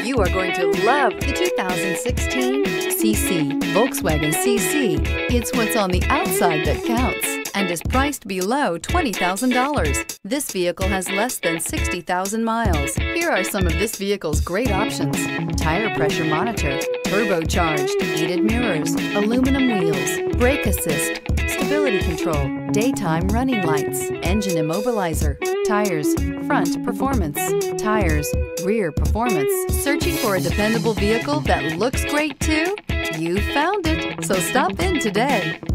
You are going to love the 2016 CC. Volkswagen CC. It's what's on the outside that counts and is priced below $20,000. This vehicle has less than 60,000 miles. Here are some of this vehicle's great options: tire pressure monitor, turbocharged, heated mirrors, aluminum wheels, brake assist, stability control, daytime running lights, engine immobilizer, tires, front performance, tires, rear performance. Searching for a dependable vehicle that looks great too? You found it, so stop in today.